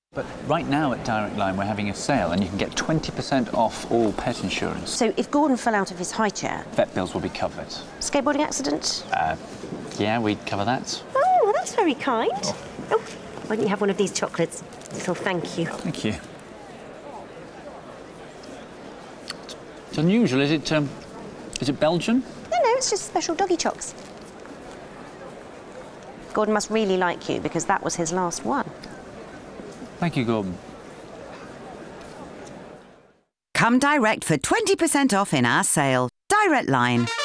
But right now at Direct Line we're having a sale and you can get 20% off all pet insurance. So if Gordon fell out of his high chair... Vet bills will be covered. Skateboarding accident? Yeah, we'd cover that. Oh, well, that's very kind. Oh, why don't you have one of these chocolates? So thank you. Thank you. It's unusual, is it Belgian? No, it's just special doggy chocs. Gordon must really like you because that was his last one. Thank you, Gordon. Come direct for 20% off in our sale. Direct Line.